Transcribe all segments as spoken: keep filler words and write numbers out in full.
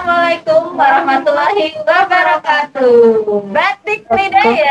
Assalamualaikum warahmatullahi wabarakatuh. Batik Tridaya,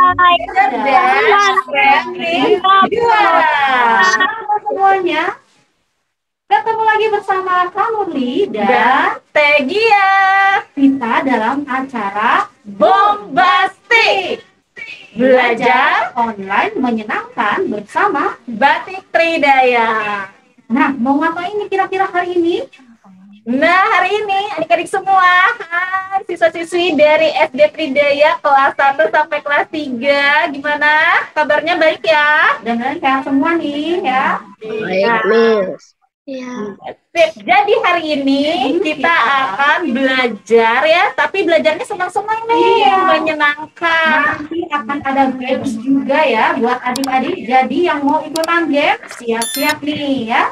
cerdas, kreatif, juara. Halo semuanya, ketemu lagi bersama Kamurli dan Tegia. Kita dalam acara Bombastik, belajar online menyenangkan bersama Batik Tridaya. Nah, mau ngapain nih kira-kira hari ini? Nah, hari ini adik-adik semua, hai, siswa-siswi dari S D Tridaya kelas satu sampai kelas tiga, gimana? Kabarnya baik ya? Dengerin sehat semua nih ya. Baik, Miss. Ya. Jadi hari ini kita akan belajar ya, tapi belajarnya senang-senang nih, iya, menyenangkan. Nanti akan ada games juga ya buat adik-adik. Jadi yang mau ikutan games, siap-siap nih ya.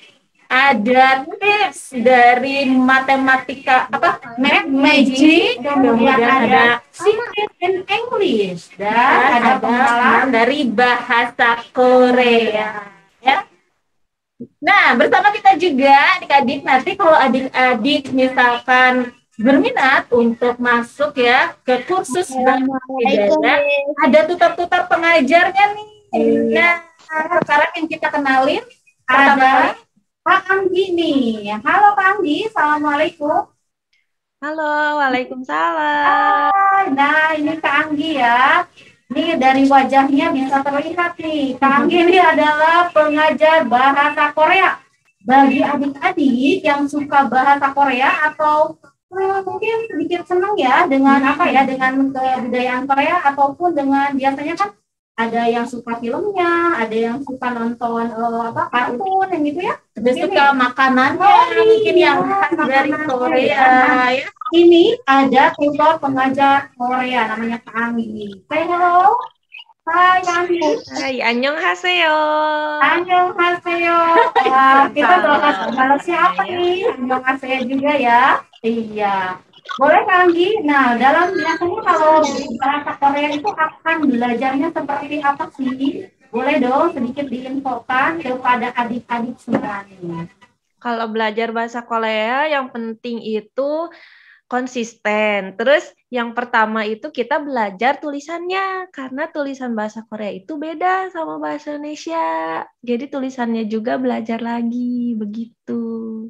Ada tips dari matematika apa math magic, kemudian ada secret in English dan ada pengalaman dari bahasa Korea ya. Nah, bersama kita juga adik-adik, nanti kalau adik-adik misalkan berminat untuk masuk ya ke kursus bahasa Tridaya, ada tutor-tutor pengajarnya nih. Nah, sekarang yang kita kenalin ada Kak Anggi nih. Halo Kak Anggi, Assalamualaikum. Halo, Waalaikumsalam. Nah, ini Kak Anggi ya. Ini dari wajahnya bisa terlihat nih. Kak Anggi ini adalah pengajar bahasa Korea. Bagi adik-adik yang suka bahasa Korea atau hmm, mungkin sedikit senang ya dengan apa ya, dengan kebudayaan Korea ataupun dengan biasanya kan ada yang suka filmnya, ada yang suka nonton uh, apa kartun yang gitu ya. Ada suka makanannya, oh, mungkin iya, yang khas dari Korea ya. Ini ada tutor pengajar Korea namanya Kak Anggi. Say hello. Hai Kak Anggi. Hai, annyeonghaseyo. Annyeonghaseyo. Wah, kita bakal balas siapa nih? Annyeonghaseyo juga ya. Iya. Boleh Kak Anggi. Nah, dalam biasanya kalau bahasa Korea itu akan belajarnya seperti apa sih? Boleh dong sedikit diinfokan kepada adik-adik semuanya. Kalau belajar bahasa Korea yang penting itu konsisten. Terus yang pertama itu kita belajar tulisannya, karena tulisan bahasa Korea itu beda sama bahasa Indonesia. Jadi tulisannya juga belajar lagi, begitu.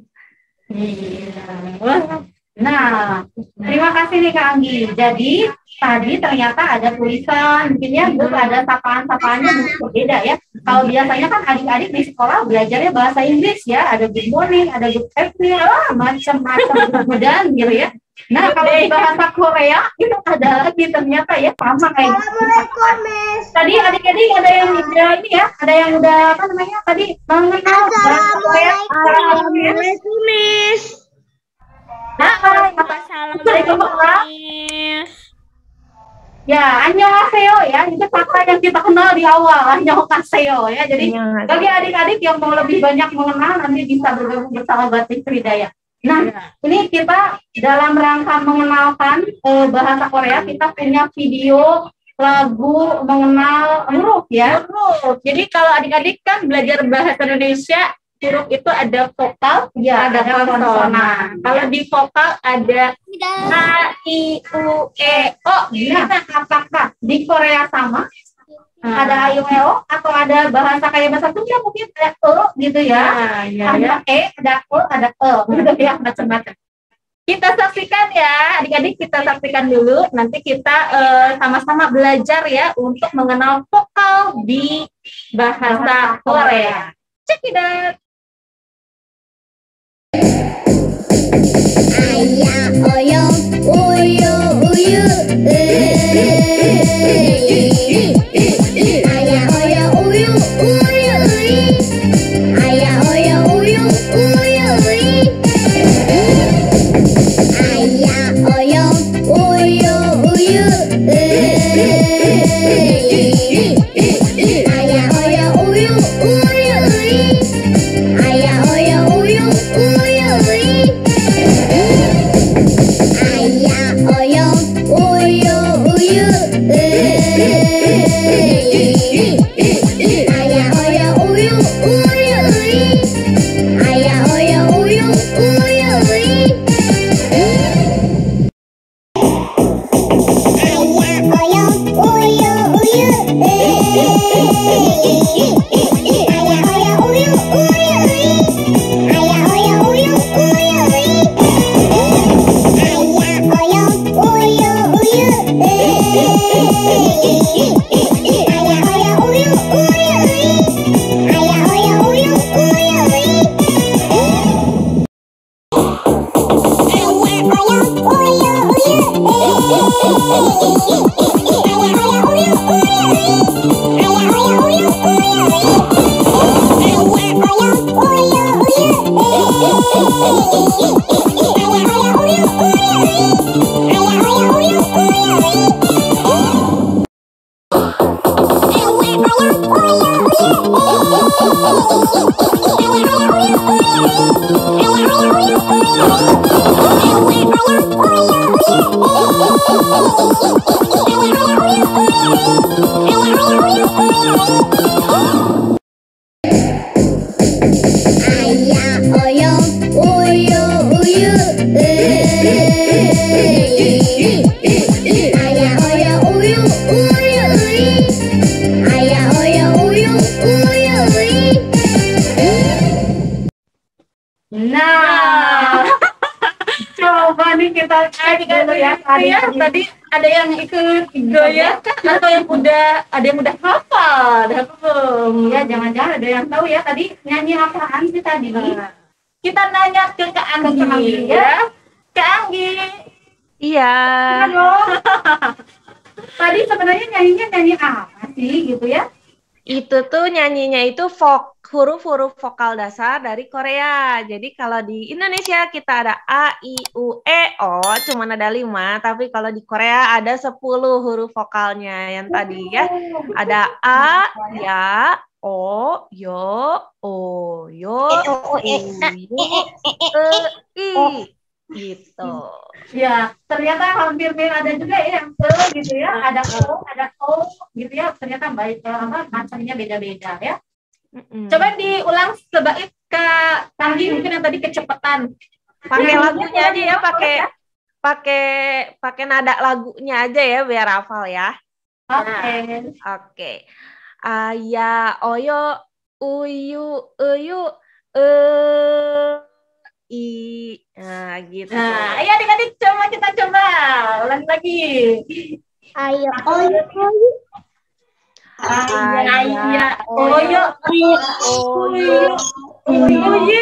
Iya. Nah, terima kasih nih Kak Anggi. Jadi tadi ternyata ada tulisan, mungkin ya terus ada sapaan-sapaannya mungkin berbeda ya. Kalau biasanya kan adik-adik di sekolah belajarnya bahasa Inggris ya, ada good morning, ada good evening, ah, macam-macam kemudian gitu ya. Nah, kalau di bahasa Korea itu ada lagi ternyata ya sama kayak gitu. Tadi adik-adik ada yang udah ini ya, ada yang udah apa namanya tadi mengenal bahasa Korea. Assalamualaikum, Miss. Assalamualaikum. Ya, annyeonghaseyo ya, itu kata yang kita kenal di awal, annyeonghaseyo ya. Jadi bagi adik-adik yang mau lebih banyak mengenal nanti bisa bergabung bersama Batik Tridaya. Nah, ya, ini kita dalam rangka mengenalkan eh, bahasa Korea, kita punya video lagu mengenal huruf ya. Huruf. Jadi kalau adik-adik kan belajar bahasa Indonesia, huruf itu ada vokal, ya, ada konsonan. Kalau di vokal ada A, I, U, E, O. Gimana? Apakah di Korea sama? Hmm. Ada A, I, U, E, O? Atau ada bahasa kayak bahasa Sunda mungkin ada E gitu ya? Ya, ya ada ya. E, ada O, ada E, gitu ya, macam-macam. Kita saksikan ya, adik-adik kita saksikan dulu. Nanti kita uh, sama-sama belajar ya untuk mengenal vokal di bahasa Korea. Check it out. Ayah oyo uyu uyu Ayah oyo uyu uyu Ayah oyo uyu uyu Ayah oyo uyu uyu Ayah oyo uyu uyu Nah, coba nih kita cek dulu ya. Ya, tadi ada yang ikut goyang kan atau yang udah ada yang udah hafal, udah belum? Ya, jangan-jangan ada yang tahu ya tadi nyanyi apaan sih tadi? Nah, kita nanya ke Kak Anggi, Kak Anggi, ya. Kak Anggi. Iya. Halo. Tadi sebenarnya nyanyinya nyanyi apa sih gitu ya? Itu tuh nyanyinya itu vok, huruf-huruf vokal dasar dari Korea. Jadi kalau di Indonesia kita ada A, I, U, E, O, cuman ada lima. Tapi kalau di Korea ada sepuluh huruf vokalnya yang tadi ya. Ada A, ya, O, yo, O, yo, U, Y, E, I. Gitu. Ya, ternyata hampir mirip ada juga ya yang E gitu ya, ada O, ada O gitu ya. Ternyata baik apa macamnya beda-beda ya. Mm-mm. Coba diulang sebaik Kak Anggi, mungkin yang tadi kecepatan. Pakai lagunya aja ya, pakai pakai pakai nada lagunya aja ya biar hafal ya. Oke. Oke. Aya, oyo, uyu, uyu, eh, i. Nah, gitu. Nah, ayo adik-adik coba kita coba ulang lagi. Ayo, oyo, oyo. Aya, oyo, oyo, uyu,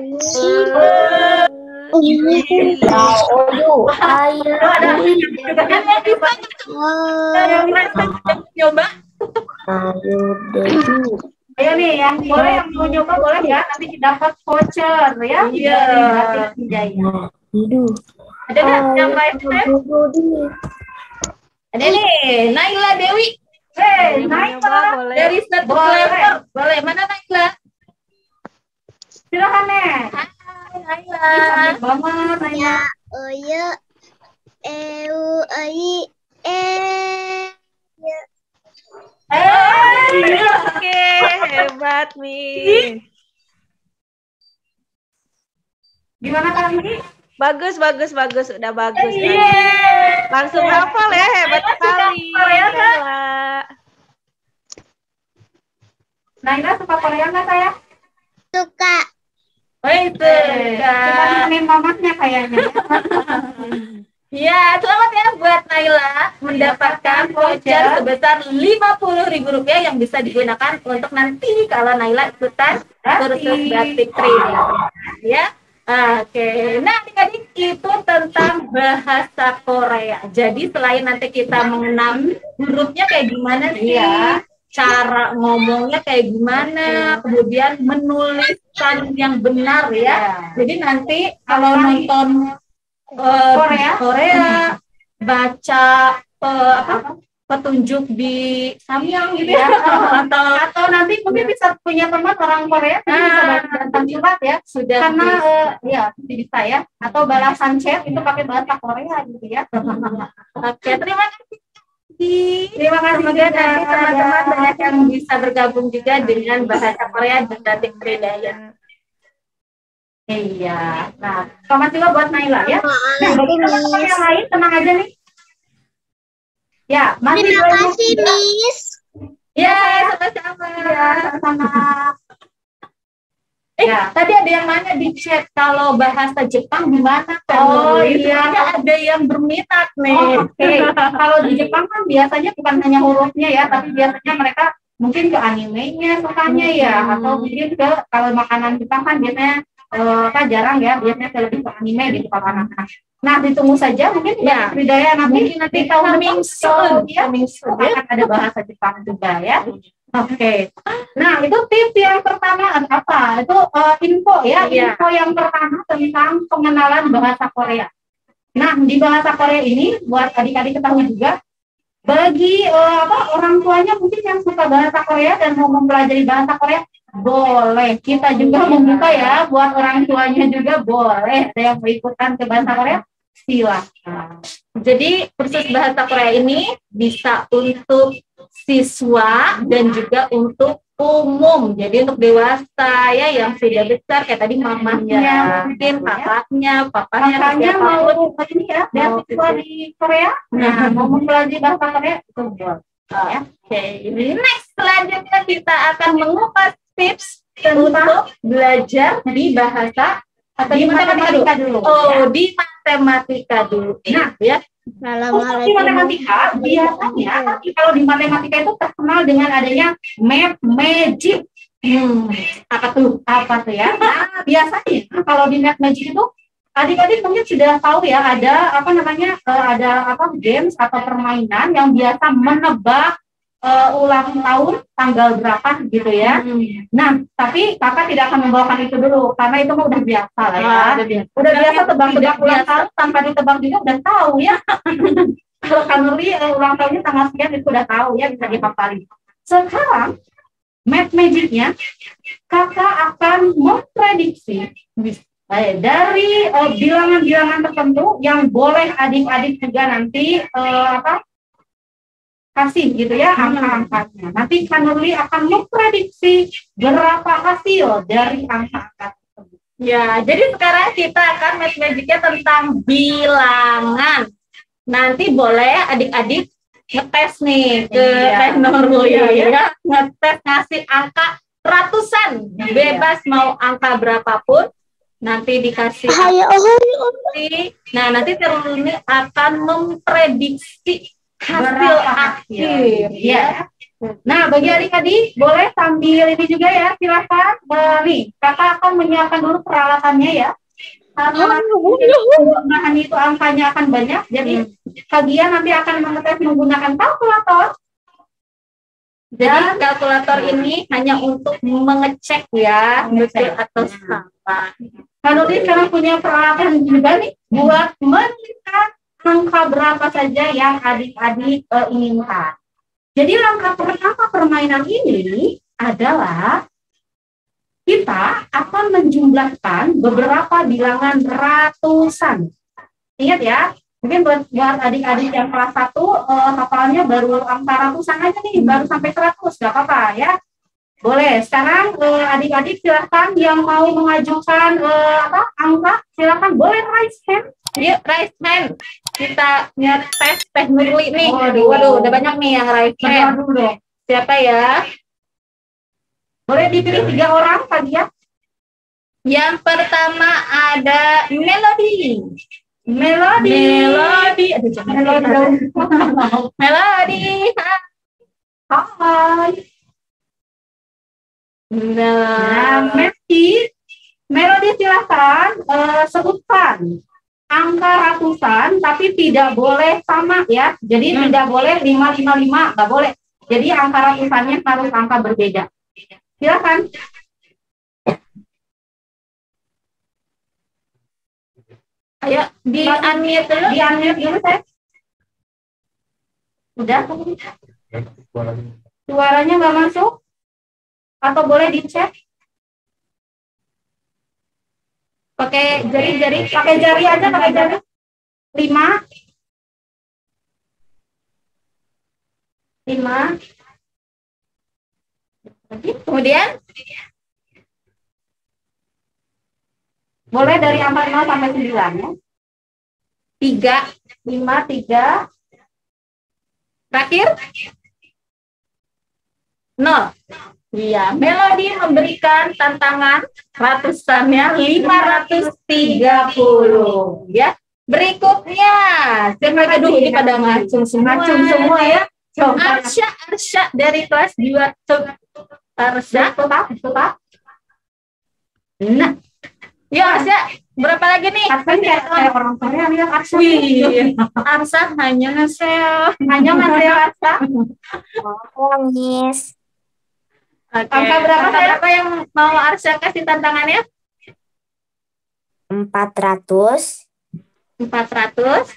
Oyo, ayo, ada yang bisa yang bisa coba. ayo, dedu. Ayo nih yang boleh yang mau nyoba boleh ya, nanti dapat voucher ya. Iya. Dari Batik Wijaya. Hidup. Ada nggak yang lain? Ada nih, Naila Dewi. Hei, Boleh naik nyoba, boleh. Dari satu Boleh. letter. Boleh, mana Naila? Silakan nih. Hai Naila. Cantik banget Naila. Ya, oyo, eu, ai, eh. Eh, Oke, hebat nih. gimana kali ini? Bagus, bagus, bagus. Udah bagus. Iya. Bagus. Langsung hafal ya, hebat sekali. Korea, Kak? Gila. Naila suka Korea nggak saya? Suka. Oh itu. Eh, Cuma nemenin mamanya kayaknya. Ya, selamat ya buat Naila mendapatkan voucher sebesar lima puluh ribu rupiah yang bisa digunakan untuk nanti kalau Naila ikutan kursus batik training. Ya. Oke, nah adik-adik itu tentang bahasa Korea. Jadi selain nanti kita mengenal hurufnya kayak gimana sih, Iya. cara ngomongnya kayak gimana, kemudian menuliskan yang benar ya. Jadi nanti kalau nonton eh, Korea. Korea baca eh, apa petunjuk di Samyang gitu ya, atau Atau nanti mungkin bisa punya teman orang Korea yang bisa baca tentang surat ya. sudah Karena bisa. eh, ya bisa ya. Atau balasan chat itu pakai bahasa Korea gitu ya. Oke, terima kasih. Terima kasih Semoga juga nanti teman-teman ada- banyak yang bisa bergabung juga dengan bahasa Korea dan batik Tridaya. Iya. Nah, selamat juga buat Naila ya. Nah, Maaf, bagi teman-teman yang lain tenang aja nih. Ya, masih Terima dua kasih, Miss. Ya, sama-sama. Ya, sama-sama. Eh, Ya. tadi ada yang nanya di chat kalau bahasa Jepang gimana kan? Oh, Itu iya. juga ada yang berminat nih. Oh, oke. Kalau di Jepang kan biasanya bukan hanya hurufnya ya, tapi biasanya mereka mungkin ke animenya sukanya ya, atau mungkin ke kalau makanan Jepang kan biasanya eh, apa jarang ya, biasanya ke lebih ke anime gitu kalau anak-anak. Nah, ditunggu saja mungkin ya Tridaya nanti mungkin nanti tahun coming depan soon, ya coming soon, ya. akan ada bahasa Jepang juga ya. Oke. Nah, itu tips yang pertama apa? Itu uh, info ya, Iya. info yang pertama tentang pengenalan bahasa Korea. Nah, di bahasa Korea ini buat adik-adik ketahui juga bagi uh, apa orang tuanya mungkin yang suka bahasa Korea dan mau mempelajari bahasa Korea boleh. Kita juga membuka ya buat orang tuanya juga boleh. Ada yang mau ikutan ke bahasa Korea silakan. Jadi kursus bahasa Korea ini bisa untuk siswa dan juga untuk umum. Jadi untuk dewasa ya yang sudah besar kayak tadi mamanya, Ya, mungkin kakaknya, papanya, Kakaknya siapapun. mau ini ya, beasiswa di Korea. Nah, mau mempelajari bahasa Korea itu boleh. Ya. Oke, next selanjutnya kita akan mengupas tips Tentang untuk belajar di bahasa atau di di matematika dulu. dulu. Oh, di matematika dulu. Nah, ya. Untuk di matematika, biasanya kalau di matematika itu terkenal dengan adanya math magic. Hmm, apa tuh? Apa tuh ya? Nah, biasanya kalau di math magic itu adik-adik mungkin sudah tahu ya ada apa namanya uh, ada apa games atau permainan yang biasa menebak uh, ulang tahun tanggal berapa gitu ya. Hmm. Nah, tapi kakak tidak akan membawakan itu dulu karena itu mah udah biasa lah ya. Ah, udah biasa. Udah biasa tebak-tebak ulang tahun tanpa ditebak juga udah tahu ya. Kalau Kanuri uh, ulang tahunnya tanggal sekian itu udah tahu ya, bisa dihafalin. Sekarang math magicnya kakak akan memprediksi eh, dari uh, bilangan-bilangan tertentu yang boleh adik-adik juga nanti uh, apa kasih gitu ya angka-angkanya. Nanti Kanuri akan memprediksi berapa hasil dari angka-angka tersebut. Ya, jadi sekarang kita akan math magicnya tentang bilangan. Nanti boleh adik-adik ngetes nih ke Iya. Teh Nurul ya, Iya. ya, ngetes ngasih angka ratusan, Iya. bebas mau angka berapapun. Nanti dikasih Ayo, angka. Nah, nanti Nurul ini akan memprediksi hasil Berapa akhir ya. Nah, bagi adik-adik boleh sambil ini juga ya, silakan. Uh, nih, kakak akan menyiapkan dulu peralatannya ya. Karena bahan itu angkanya akan banyak, jadi kalian nanti akan mengetes menggunakan kalkulator. Jadi kalkulator ini hanya untuk mengecek ya, betul Mengecek. atau salah. Kanuri sekarang punya peralatan juga nih buat menentukan angka berapa saja yang adik-adik uh, inginkan. Jadi langkah pertama permainan ini adalah kita akan menjumlahkan beberapa bilangan ratusan. Ingat ya, mungkin buat, buat adik-adik yang kelas satu uh, hafalannya baru angka ratusan aja nih, baru sampai seratus, gak apa-apa ya. Boleh, sekarang uh, adik-adik silahkan yang mau mengajukan uh, apa angka, silahkan boleh raise hand. Yuk, raise hand. Kita ngetes Teh Nurli nih. Waduh. Waduh, udah banyak nih yang raise hand. Coba dulu dong. Siapa ya? Boleh dipilih tiga orang kalian. Yang pertama ada Melody. Melody. Melody. Aduh, jangan Melody. Melody. Melody. Hai. Nah, Nah, Melody. Melody silahkan uh, sebutkan angka ratusan, tapi tidak boleh sama ya. Jadi Hmm. tidak boleh lima lima lima, nggak boleh. Jadi angka ratusannya harus angka berbeda. Silakan. ayo di unmute dulu. Di unmute dulu saya. Udah? Suaranya nggak masuk? Atau boleh dicek? Pakai jari-jari, pakai jari aja, pakai jari. Lima. Lima. Kemudian Boleh dari angka nol sampai sembilan ya. tiga. Lima, tiga. Terakhir nol. Iya, Melody memberikan tantangan ratusannya lima ratus tiga puluh ya. Berikutnya, siapa aduh ini pada ngacung semua. Ngacung semua ya. Coba. Arsya, Arsya dari kelas dua. Coba Arsya, Tetap, tetap. nah, Ya, Arsya, berapa lagi nih? Arsa kayak kayak orang Korea nih Arsa. Wih, Arsa hanya ngaseo. Hanya ngasih Arsa. Oh, Miss. Oke. Angka berapa, Angka saya? berapa yang mau Arsya kasih tantangannya? Empat ratus empat ratus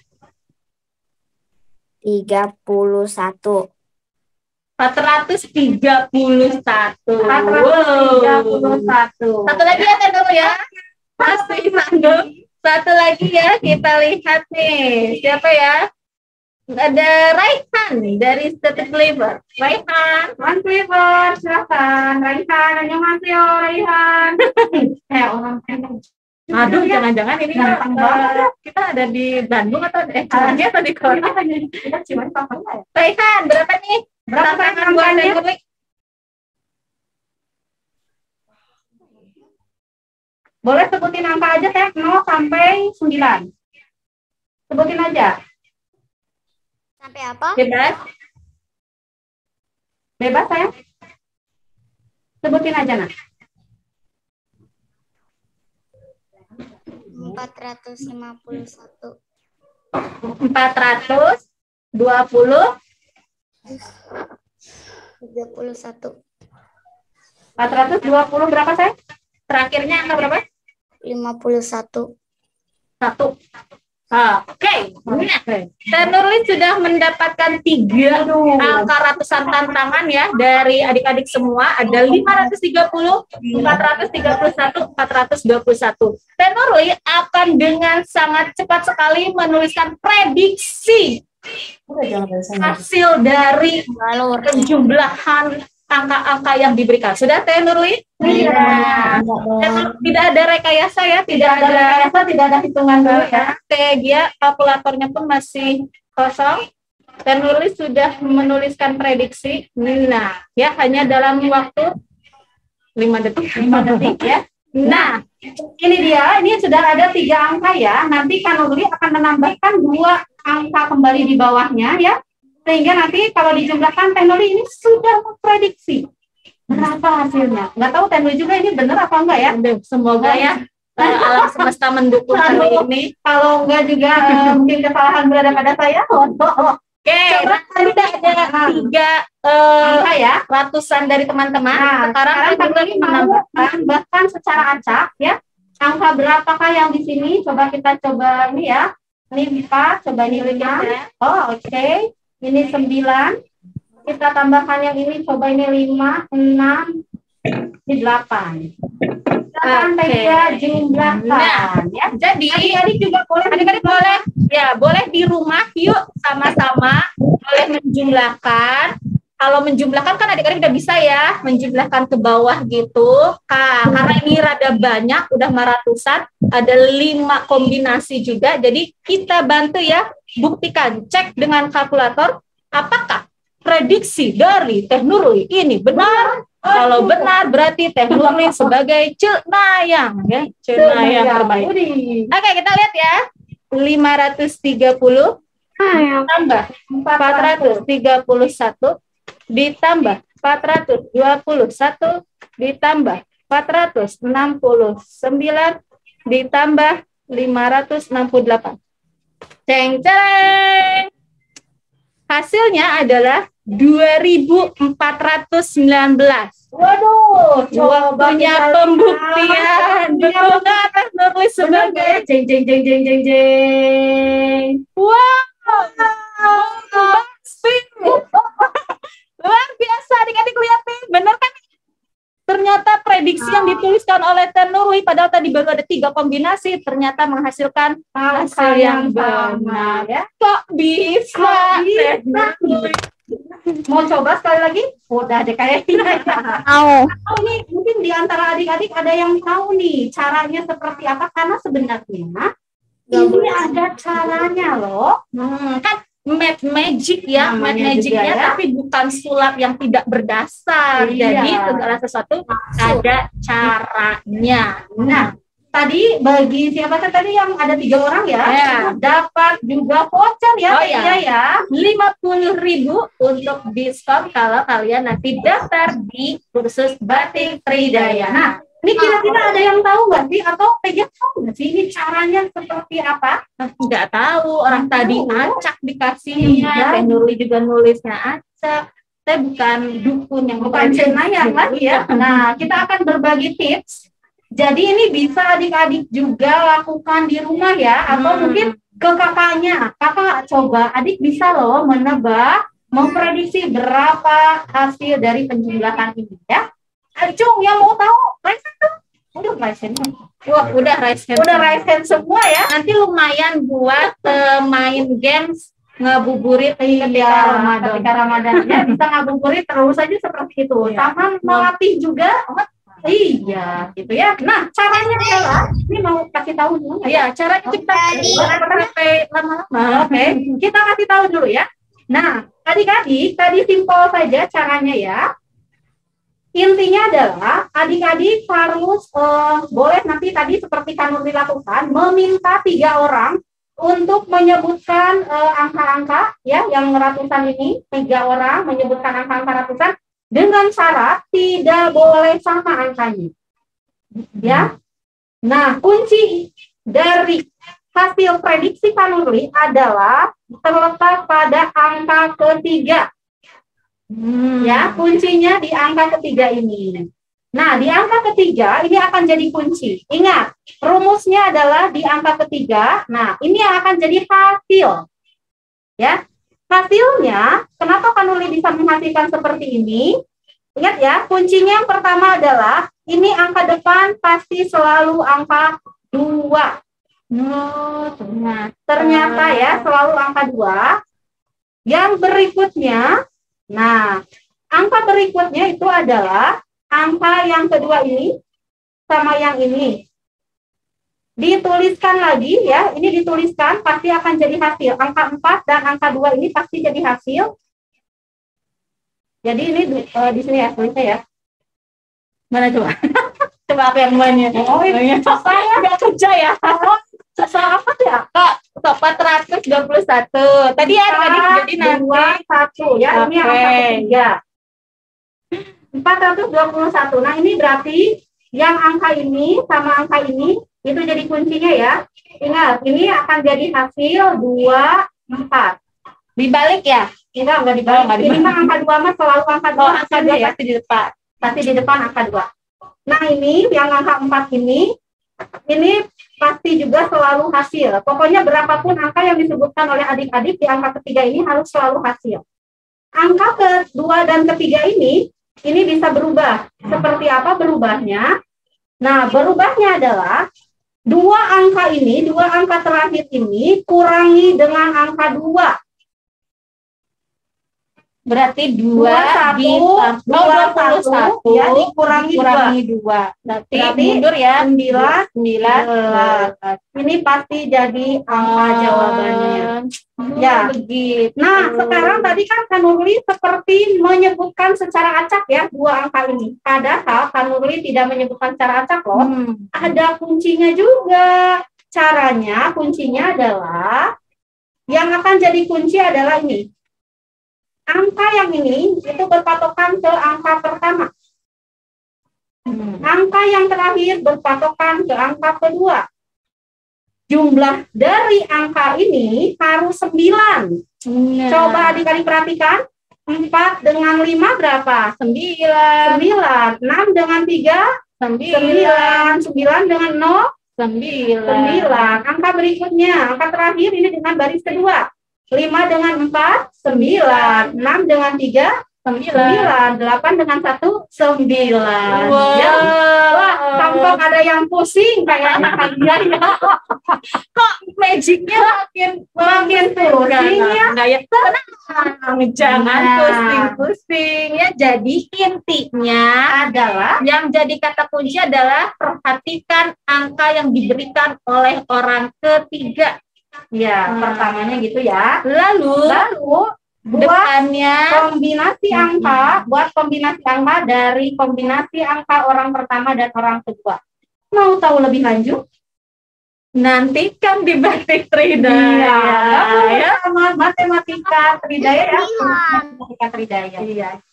tiga puluh satu. empat ratus tiga puluh satu. empat ratus tiga puluh satu. Satu lagi ya kan dulu ya. Masih sanggup. Satu lagi ya, kita lihat nih. Siapa ya? Ada Raihan dari Static Flavor. Raihan. One flavor, silakan. Raihan, annyeonghaseyo Raihan. Eh, orang Bandung. Aduh, jangan-jangan ini Gampang uh, banget. kita ada di Bandung atau eh Cimahi atau di Korea? Kita Cimahi apa enggak ya? Raihan, berapa nih? Berapa Tantangan Raihan buat angkanya? Februari? Boleh sebutin angka aja saya nol sampai sembilan. Sebutin aja. Sampai apa? Bebas. Bebas saya. Sebutin aja nah. Empat ratus lima puluh satu. empat ratus dua puluh Tiga puluh satu. empat ratus dua puluh berapa saya? Terakhirnya angka berapa? Lima puluh satu. Satu. Ah, Oke. Nah, Teh Nurli sudah mendapatkan tiga angka ratusan tantangan ya dari adik-adik semua. Ada lima ratus tiga puluh, empat ratus tiga puluh satu, empat ratus dua puluh satu. Teh Nurli akan dengan sangat cepat sekali menuliskan prediksi hasil dari penjumlahan angka-angka yang diberikan. Sudah Teh Nurli? Iya. Tidak ada rekayasa ya, tidak ada rekayasa, tidak ada hitungan dulu ya. Teh Gia, kalkulatornya pun masih kosong. Teh Nurli sudah menuliskan prediksi. Nah, ya hanya dalam waktu lima detik. lima detik ya. Nah, Ini dia, ini sudah ada tiga angka ya. Nanti Kak Nurli akan menambahkan dua angka kembali di bawahnya ya. Sehingga nanti kalau dijumlahkan Teh Nurli ini sudah memprediksi berapa hasilnya. Nggak tahu Teh Nurli juga ini benar apa enggak ya. aduh, semoga ya eh, alam semesta mendukung kali ini. Kalau enggak juga eh, mungkin kesalahan berada pada saya. Oh, oh, oh. Oke, Coba nah, tadi ada tiga eh, Angka ya. ratusan dari teman-teman. Nah, Sekarang sekarang Teh Kak Nurli Nurli mau menambahkan menambahkan secara acak ya. Angka berapakah yang di sini? Coba kita coba ini ya. Ini empat, coba ini lima. Oh, oke. Ini sembilan. Kita tambahkan yang ini, coba ini lima, enam, ini delapan. Silakan Oke. Teh jumlahkan Nah, ya. jadi Adik-adik juga boleh. adik-adik boleh ya boleh di rumah yuk sama-sama boleh menjumlahkan. Kalau menjumlahkan kan adik-adik udah bisa ya menjumlahkan ke bawah gitu. Kak, karena ini rada banyak, udah ratusan, ada lima kombinasi juga. Jadi kita bantu ya, buktikan, cek dengan kalkulator apakah prediksi dari Teh Nurli ini benar. Kalau benar berarti Teh Nurli sebagai cenayang ya, cenayang terbaik. Oke, kita lihat ya. lima ratus tiga puluh tambah empat ratus tiga puluh satu ditambah empat ratus dua puluh satu ditambah empat ratus enam puluh sembilan ditambah lima ratus enam puluh delapan. Ceng ceng. Hasilnya adalah dua ribu empat ratus sembilan belas. Waduh, Waktunya pembuktian. Betul nggak Teh Nurli sebagai jeng jeng jeng jeng jeng jeng. wow. Luar biasa adik-adik lihat nih, bener kan? Ternyata prediksi yang dituliskan oleh Teh Nurli padahal tadi baru ada tiga kombinasi ternyata menghasilkan hasil yang benar ya. Kok bisa? Kok bisa? Teh Nurli? Mau coba sekali lagi? Udah deh kayaknya. Mau. Oh, ini mungkin di antara adik-adik ada yang tahu nih caranya seperti apa karena sebenarnya ini ada caranya loh. Hmm, kan math magic ya, Namanya math magicnya juga ya. tapi bukan sulap yang tidak berdasar. Iya. Jadi segala sesuatu ada caranya. Nah, tadi bagi siapa sih tadi yang ada tiga orang ya, Ya. dapat juga voucher ya, Oh, Teh Gia ya. lima puluh ribu untuk diskon kalau kalian nanti daftar di kursus Batik Tridaya. Nah, Ini kira-kira ada yang tahu nggak sih? Atau Teja tahu nggak sih ini caranya seperti apa? Nggak tahu, orang Nggak tadi tahu. acak dikasihnya, Iya. Teh Nurli juga nulisnya acak. Saya bukan dukun yang Bukan cenayang lagi ya. Nah, kita akan berbagi tips. Jadi ini bisa adik-adik juga lakukan di rumah ya, atau Hmm. mungkin ke kakaknya. Kakak coba, adik bisa loh menebak, memprediksi berapa hasil dari penjumlahan ini ya. Acung yang mau tahu, raise hand dong. Udah raise hand. Wah, udah raise hand. Udah raise hand semua ya. Nanti lumayan buat eh, main games ngabuburit ketika Iya, Ramadan. ketika Ramadan ya bisa ngabuburit terus aja seperti itu. Iya. Sama melatih juga. Iya, gitu ya. Nah, caranya adalah ini mau kasih tahu dulu. Iya, caranya kita jangan sampai lama-lama. Oke, kita kasih tahu dulu ya. Nah, adik-adik tadi simpel saja caranya ya. Intinya adalah adik-adik harus eh, boleh nanti tadi seperti Kanur dilakukan meminta tiga orang untuk menyebutkan eh, angka-angka ya yang ratusan ini, tiga orang menyebutkan angka-angka ratusan dengan syarat tidak boleh sama angkanya. Ya. Nah, kunci dari hasil prediksi Kanurli adalah terletak pada angka ketiga. Hmm. Ya, kuncinya di angka ketiga ini. Nah, di angka ketiga ini akan jadi kunci. Ingat, rumusnya adalah di angka ketiga. Nah, ini yang akan jadi hasil. Ya, hasilnya, kenapa Kanurli bisa menghasilkan seperti ini? Ingat ya, kuncinya yang pertama adalah ini angka depan pasti selalu angka dua. Oh, ternyata. Ternyata ya, selalu angka dua. Yang berikutnya, nah, angka berikutnya itu adalah angka yang kedua ini sama yang ini. Dituliskan lagi ya, ini dituliskan pasti akan jadi hasil. Angka empat dan angka dua ini pasti jadi hasil. Jadi ini uh, di sini ya, tulisnya ya. Mana coba? Coba apa yang mainnya? Oh, ini saya nggak kerja ya. Soal apa ya? Kak, empat ratus dua puluh satu. Tadi ya tadi jadi nanti dua, satu ya, ini Oke. angka ketiga. empat ratus dua puluh satu. Nah, ini berarti yang angka ini sama angka ini itu jadi kuncinya ya. Ingat, ini akan jadi hasil dua, empat. dibalik ya. Enggak, enggak dibalik. Oh, enggak Ini dibalik. mah angka dua mah selalu angka dua, Oh, angka angka dua dua ya. pasti di depan. Pasti di depan angka dua. Nah, ini yang angka empat ini ini pasti juga selalu hasil. Pokoknya berapapun angka yang disebutkan oleh adik-adik di angka ketiga ini harus selalu hasil. Angka kedua dan ketiga ini ini bisa berubah. Seperti apa berubahnya? Nah, berubahnya adalah dua angka ini, dua angka terakhir ini kurangi dengan angka dua. Berarti dua satu, ditambah dua puluh satu ya, dikurangi dikurangi dua. Berarti Berarti mundur ya. sembilan, sembilan. Ini pasti jadi angka jawabannya. Ya. Begitu. Nah, sekarang tadi kan Kanurli seperti menyebutkan secara acak ya dua angka ini. Padahal Kanurli tidak menyebutkan secara acak loh. Hmm. Ada kuncinya juga. Caranya, kuncinya adalah yang akan jadi kunci adalah ini. Angka yang ini itu berpatokan ke angka pertama. Hmm. Angka yang terakhir berpatokan ke angka kedua. Jumlah dari angka ini harus sembilan. Nah. Coba adik-adik perhatikan. empat dengan lima berapa? Sembilan. sembilan. enam dengan tiga? sembilan. sembilan dengan nol? Sembilan. sembilan. Angka berikutnya, angka terakhir ini dengan baris kedua. lima dengan empat, sembilan. enam dengan tiga, sembilan. delapan dengan satu, sembilan. Wow. Ya. Wah, tampak ada yang pusing kayaknya kalian ya. Kok magicnya makin Makin pusing ya. Enggak ya. Tenang, jangan Nah. pusing-pusing ya. Jadi intinya Adalah yang jadi kata kunci adalah perhatikan angka yang diberikan oleh orang ketiga. ya, Hmm. pertamanya gitu ya. Lalu Lalu buat depannya kombinasi angka, buat kombinasi angka dari kombinasi angka orang pertama dan orang kedua. Mau tahu lebih lanjut? nantikan di Batik Tridaya. Iya, Ya. sama matematika Tridaya ya. Matematika Tridaya. Iya.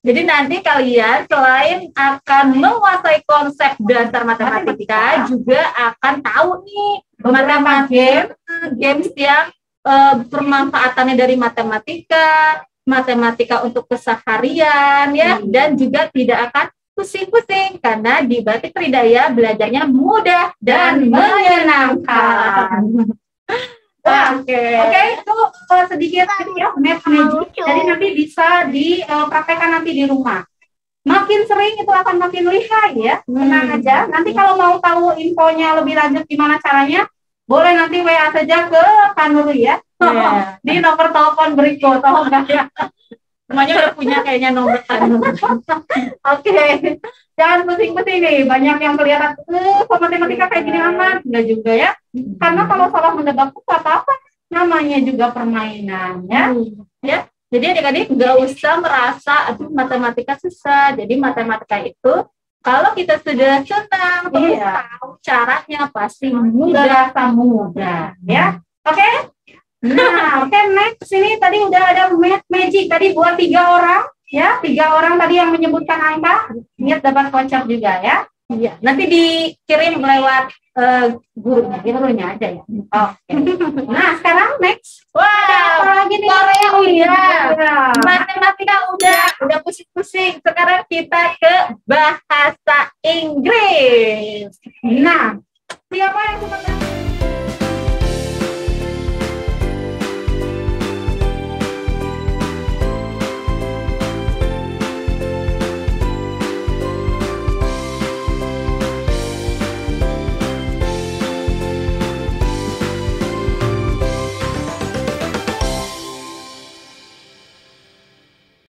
Jadi nanti kalian selain akan menguasai konsep dasar matematika, juga akan tahu nih beberapa game, games yang uh, permanfaatannya dari matematika, matematika untuk keseharian ya, hmm. dan juga tidak akan pusing-pusing karena di Batik Tridaya belajarnya mudah dan menyenangkan. Oke, okay. oke okay, itu uh, sedikit ya math magic. Jadi nanti bisa dipraktekkan uh, nanti di rumah. Makin sering itu akan makin lihai ya. Tenang hmm. aja. Nanti kalau mau tahu infonya lebih lanjut gimana caranya, boleh nanti W A saja ke Kanuri ya. Yeah. Di nomor telepon berikut. Tahu nggak ya? Semuanya udah punya kayaknya nomor Kanuri. Oke. Okay. Jangan pusing-pusing nih, banyak yang kelihatan, eh, kok matematika kayak gini amat, enggak juga ya. Karena kalau salah menebak itu apa-apa, namanya juga permainan ya. Ya. Jadi adik-adik nggak usah merasa aduh matematika susah. Jadi matematika itu kalau kita sudah senang, terus iya. tahu caranya pasti mudah, rasa mudah ya. Oke? Okay? Nah, oke okay, next ini tadi udah ada math magic tadi buat tiga orang. Ya, tiga orang tadi yang menyebutkan angka, ingat dapat voucher juga ya. Iya. Nanti dikirim lewat uh, gurunya, gurunya aja ya. Oke. Okay. Nah, sekarang next. Wah, apa lagi nih? Korea udah. Matematika udah, udah pusing-pusing. Sekarang kita ke bahasa Inggris. Nah, siapa yang suka